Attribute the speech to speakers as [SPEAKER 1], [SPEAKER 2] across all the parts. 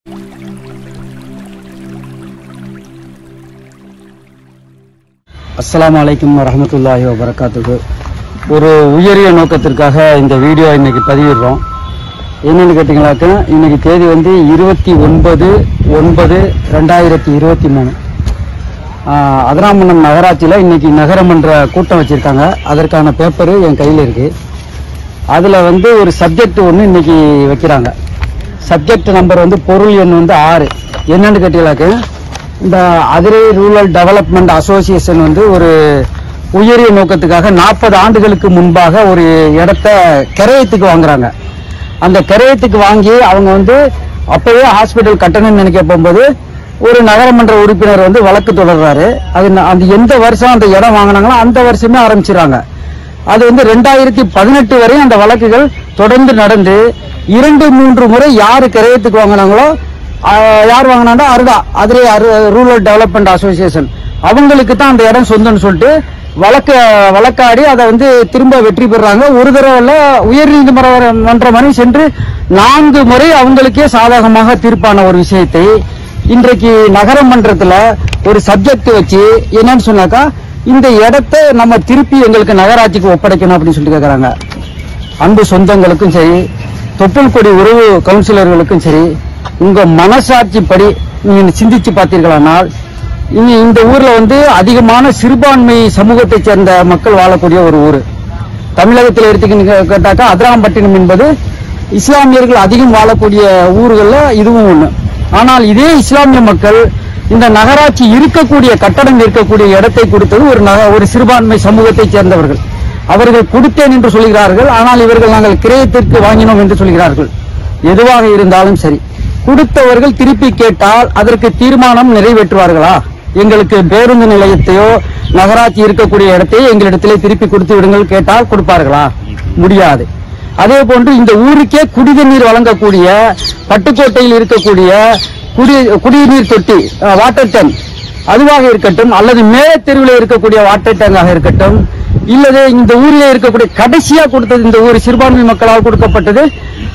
[SPEAKER 1] அஸ்ஸலாமு அலைக்கும் வரஹ்மத்துல்லாஹி வபரகாத்துஹு. ஒரு உயரிய நோக்கத்திற்காக இந்த வீடியோ இன்னைக்கு பதிவிடுறோம். என்னன்னு கேட்டீங்களாக்க, இன்னைக்கு தேதி வந்து 29/9/2023. அதிராமணம் நகராட்சியில் இன்னைக்கு நகரமன்ற கூட்டம் வச்சிருக்காங்க. அதற்கான பேப்பரு என் கையில் இருக்கு. அதுல வந்து ஒரு சப்ஜெக்ட் ஒன்று இன்னைக்கு வைக்கிறாங்க. சப்ஜெக்ட் நம்பர் வந்து பொருள் எண் வந்து 6. என்னன்னு கேட்டீங்களாக்க, இந்த அதிரை ரூரல் டெவலப்மெண்ட் அசோசியேஷன் வந்து ஒரு உயரிய நோக்கத்துக்காக 40 ஆண்டுகளுக்கு முன்பாக ஒரு இடத்த கிரயத்துக்கு வாங்குறாங்க. அந்த கிரயத்துக்கு வாங்கி அவங்க வந்து அப்பவே ஹாஸ்பிட்டல் கட்டணும்னு நினைக்க போகும்போது ஒரு நகரமன்ற உறுப்பினர் வந்து வழக்கு தொடர்றாரு. அது அந்த எந்த வருஷம் அந்த இடம் வாங்கினாங்களோ அந்த வருஷமே ஆரம்பிச்சிடறாங்க. அது வந்து 2018 வரை அந்த வழக்குகள் தொடர்ந்து நடந்து 2-3 முறை யாரு கிரயத்துக்கு வாங்கினாங்களோ, யார் வாங்கினா அருடா அதிலே ரூரல் டெவலப்மெண்ட் அசோசியேஷன் அவங்களுக்கு தான் அந்த இடம் சொந்தம்னு சொல்லிட்டு வழக்காடி அதை வந்து திரும்ப வெற்றி பெறாங்க. ஒரு தடவை உயர் நீதிமன்றம் வரை சென்று 4 முறை அவங்களுக்கே சாதகமாக தீர்ப்பான ஒரு விஷயத்தை இன்றைக்கு நகரமன்றத்துல ஒரு சப்ஜெக்ட் வச்சு என்னன்னு சொன்னாக்கா, இந்த இடத்தை நம்ம திருப்பி எங்களுக்கு நகராட்சிக்கு ஒப்படைக்கணும் அப்படின்னு சொல்லிட்டு கேட்கறாங்க. அன்பு சொந்தங்களுக்கும் சரி, தொப்புள் கொடி உறவு கவுன்சிலர்களுக்கும் சரி, உங்க மனசாட்சிப்படி நீங்க சிந்திச்சு பார்த்தீர்களானால், இந்த ஊர்ல வந்து அதிகமான சிறுபான்மை சமூகத்தை சேர்ந்த மக்கள் வாழக்கூடிய ஒரு ஊர். தமிழகத்தில் எடுத்துக்கிட்டு கேட்டாக்கா அதிராம்பட்டினம் என்பது இஸ்லாமியர்கள் அதிகம் வாழக்கூடிய ஊர்கள்ல இதுவும் ஒண்ணு. ஆனால் இதே இஸ்லாமிய மக்கள் இந்த நகராட்சி இருக்கக்கூடிய கட்டடம் இருக்கக்கூடிய இடத்தை கொடுத்தது ஒரு சிறுபான்மை சமூகத்தை சேர்ந்தவர்கள். அவர்கள் கொடுத்தேன் என்று சொல்கிறார்கள். ஆனால் இவர்கள் நாங்கள் கிரயத்திற்கு வாங்கினோம் என்று சொல்கிறார்கள். எதுவாக இருந்தாலும் சரி, கொடுத்தவர்கள் திருப்பி கேட்டால் அதற்கு தீர்மானம் நிறைவேற்றுவார்களா? எங்களுக்கு பேருந்து நிலையத்தையோ நகராட்சி இருக்கக்கூடிய இடத்தையோ எங்களிடத்திலே திருப்பி கொடுத்து விடுங்கள் கேட்டால் கொடுப்பார்களா? முடியாது. அதே போன்று இந்த ஊருக்கே குடிநீர் வழங்கக்கூடிய பட்டுக்கோட்டையில் இருக்கக்கூடிய குடிநீர் தொட்டி வாட்டர் டேங்க் அதுவாக இருக்கட்டும், அல்லது மேல தெருவில் இருக்கக்கூடிய வாட்டர் டேங்காக இருக்கட்டும், இல்லது இந்த ஊரில் இருக்கக்கூடிய கடைசியா கொடுத்தது இந்த ஊர் சிறுபான்மை மக்களால் கொடுக்கப்பட்டது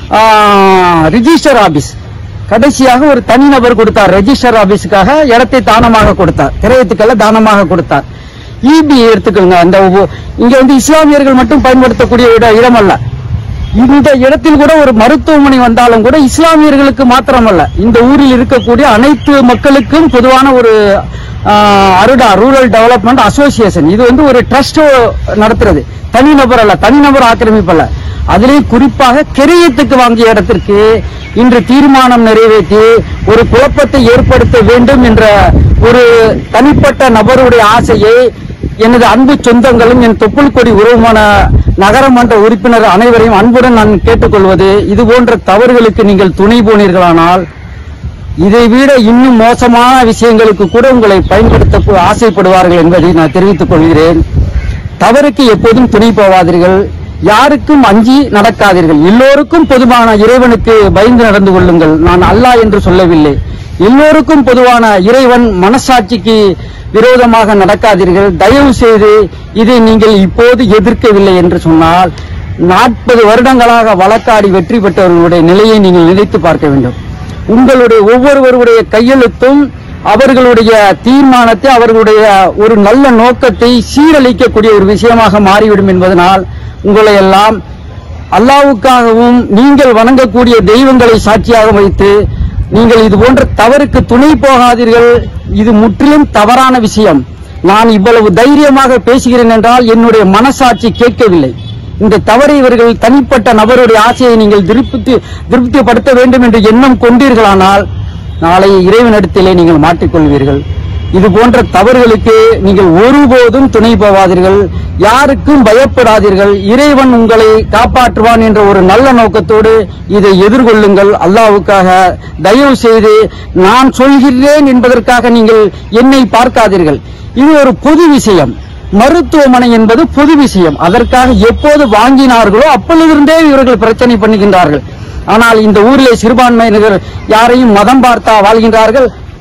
[SPEAKER 1] ரிஜிஸ்டர் ஆபீஸ். கடைசியாக ஒரு தனிநபர் கொடுத்தார். ரெஜிஸ்டர் ஆபீஸுக்காக இடத்தை தானமாக கொடுத்தார். கிரயத்துக்கெல்லாம் தானமாக கொடுத்தார். இபி எடுத்துக்கோங்க. அந்த இங்க வந்து இஸ்லாமியர்கள் மட்டும் பயன்படுத்தக்கூடிய இடம் அல்ல. இந்த இடத்தில் கூட ஒரு மருத்துவமனை வந்தாலும் கூட இஸ்லாமியர்களுக்கு மாத்திரமல்ல, இந்த ஊரில் இருக்கக்கூடிய அனைத்து மக்களுக்கும் பொதுவான ஒரு அருடா ரூரல் டெவலப்மெண்ட் அசோசியேஷன். இது வந்து ஒரு ட்ரஸ்ட் நடத்துறது, தனிநபர் அல்ல, தனிநபர் ஆக்கிரமிப்பு அல்ல. அதிலே குறிப்பாக கிரயத்துக்கு வாங்கிய இடத்திற்கு இன்று தீர்மானம் நிறைவேற்றி ஒரு குழப்பத்தை ஏற்படுத்த வேண்டும் என்ற ஒரு தனிப்பட்ட நபருடைய ஆசையை எனது அன்பு சொந்தங்களும் என் தொப்புள் கொடி உறவுமான நகரமன்ற உறுப்பினர் அனைவரையும் அன்புடன் நான் கேட்டுக்கொள்வது, இது போன்ற தவறுகளுக்கு நீங்கள் துணை போனீர்களானால் இதைவிட இன்னும் மோசமான விஷயங்களுக்கு கூட உங்களை பயன்படுத்த ஆசைப்படுவார்கள் என்பதை நான் தெரிவித்துக் கொள்கிறேன். தவறுக்கு எப்போதும் துணை போவாதீர்கள். யாருக்கும் அஞ்சி நடக்காதீர்கள். எல்லோருக்கும் பொதுவான இறைவனுக்கு பயந்து நடந்து கொள்ளுங்கள். நான் அல்லாஹ் என்று சொல்லவில்லை. எல்லோருக்கும் பொதுவான இறைவன் மனசாட்சிக்கு விரோதமாக நடக்காதீர்கள். தயவு செய்து இதை நீங்கள் இப்போது எதிர்க்கவில்லை என்று சொன்னால் 40 வருடங்களாக வழக்காடி வெற்றி பெற்றவர்களுடைய நிலையை நீங்கள் நினைத்து பார்க்க வேண்டும். உங்களுடைய ஒவ்வொருவருடைய கையெழுத்தும் அவர்களுடைய தீர்மானத்தை, அவர்களுடைய ஒரு நல்ல நோக்கத்தை சீரழிக்கக்கூடிய ஒரு விஷயமாக மாறிவிடும் என்பதனால் உங்களை எல்லாம் அல்லாஹ்வுக்காகவும் நீங்கள் வணங்கக்கூடிய தெய்வங்களை சாட்சியாக வைத்து நீங்கள் இது போன்ற தவறுக்கு துணை போகாதீர்கள். இது முற்றிலும் தவறான விஷயம். நான் இவ்வளவு தைரியமாக பேசுகிறேன் என்றால் என்னுடைய மனசாட்சி கேட்கவில்லை. இந்த தவறை இவர்கள் தனிப்பட்ட நபருடைய ஆசையை நீங்கள் திருப்திப்படுத்த வேண்டும் என்று எண்ணம் கொண்டீர்களானால் நாளை இறைவனிடத்திலே நீங்கள் மாட்டிக்கொள்வீர்கள். இது போன்ற தவறுகளுக்கு நீங்கள் ஒருபோதும் துணை போவாதீர்கள். யாருக்கும் பயப்படாதீர்கள். இறைவன் உங்களை காப்பாற்றுவான் என்ற ஒரு நல்ல நோக்கத்தோடு இதை எதிர்கொள்ளுங்கள். அல்லாஹ்வுக்காக தயவு செய்து நான் சொல்கிறேன் என்பதற்காக நீங்கள் என்னை பார்க்காதீர்கள். இது ஒரு பொது விஷயம். மருத்துவமனை என்பது பொது விஷயம். அதற்காக எப்போது வாங்கினார்களோ அப்பொழுதிருந்தே இவர்கள் பிரச்சனை பண்ணுகின்றார்கள். ஆனால் இந்த ஊரிலே சிறுபான்மையினர் யாரையும் மதம் பார்த்தா வாழ்கின்றார்கள்,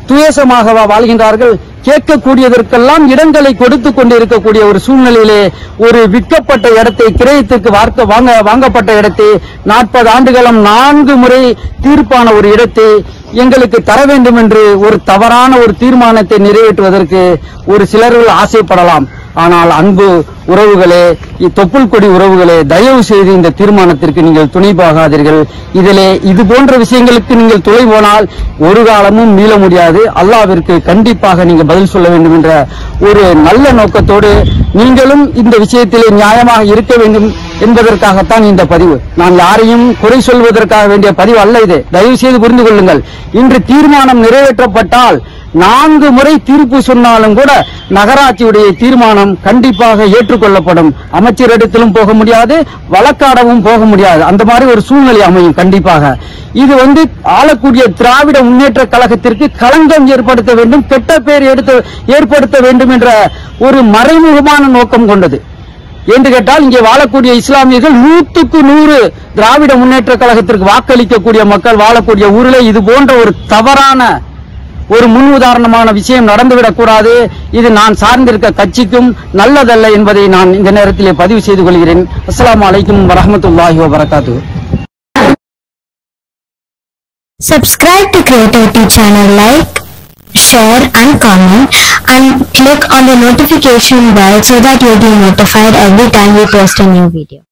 [SPEAKER 1] துவேஷமாகவா வாழ்கின்றார்கள்? கேட்கக்கூடியதற்கெல்லாம் இடங்களை கொடுத்து கொண்டிருக்கக்கூடிய ஒரு சூழ்நிலையிலே ஒரு விற்கப்பட்ட இடத்தை கிரயத்துக்கு வாங்கப்பட்ட இடத்தை 40 ஆண்டுகளும் 4 முறை தீர்ப்பான ஒரு இடத்தை எங்களுக்கு தர வேண்டும் என்று ஒரு தவறான ஒரு தீர்மானத்தை நிறைவேற்றுவதற்கு ஒரு சிலர்கள் ஆசைப்படலாம். ஆனால் அன்பு உறவுகளே, தொப்புள் கொடி உறவுகளே, தயவு செய்து இந்த தீர்மானத்திற்கு நீங்கள் துணை போகாதீர்கள். இதிலே இது போன்ற விஷயங்களுக்கு நீங்கள் துணை போனால் ஒரு காலமும் மீள முடியாது. அல்லாஹ்விற்கு கண்டிப்பாக நீங்க பதில் சொல்ல வேண்டும் என்ற ஒரு நல்ல நோக்கத்தோடு நீங்களும் இந்த விஷயத்திலே நியாயமாக இருக்க வேண்டும் என்பதற்காகத்தான் இந்த பதிவு. நான் யாரையும் குறை சொல்வதற்காக வேண்டிய பதிவு அல்ல இது. தயவு செய்து புரிந்து கொள்ளுங்கள். இன்று தீர்மானம் நிறைவேற்றப்பட்டால் 4 முறை தீர்ப்பு சொன்னாலும் கூட நகராட்சியுடைய தீர்மானம் கண்டிப்பாக ஏற்றுக்கொள்ளப்படும். அமைச்சரிடத்திலும் போக முடியாது, வழக்காடவும் போக முடியாது. அந்த மாதிரி ஒரு சூழ்நிலை அமையும் கண்டிப்பாக. இது ஆளக்கூடிய திராவிட முன்னேற்ற கழகத்திற்கு களங்கம் ஏற்படுத்த வேண்டும், கெட்ட பெயர் ஏற்படுத்த வேண்டும் என்ற ஒரு மறைமுகமான நோக்கம் கொண்டது. என்று கேட்டால் இங்கே வாழக்கூடிய இஸ்லாமியர்கள் 100க்கு 100 திராவிட முன்னேற்ற கழகத்திற்கு வாக்களிக்கக்கூடிய மக்கள் வாழக்கூடிய ஊரிலே இது போன்ற ஒரு தவறான ஒரு முன் உதாரணமான விஷயம் நடந்துவிடக் கூடாது. இது நான் சார்ந்திருக்க கட்சிக்கும் நல்லதல்ல என்பதை நான் இந்த நேரத்திலே பதிவு செய்து கொள்கிறேன். அஸ்ஸலாமு அலைக்கும் வரஹ்மத்துல்லாஹி வபரகாத்துஹு.
[SPEAKER 2] Subscribe to Creativity channel, like, share and comment, and click on the notification bell so that you'll be notified every time we post a new video.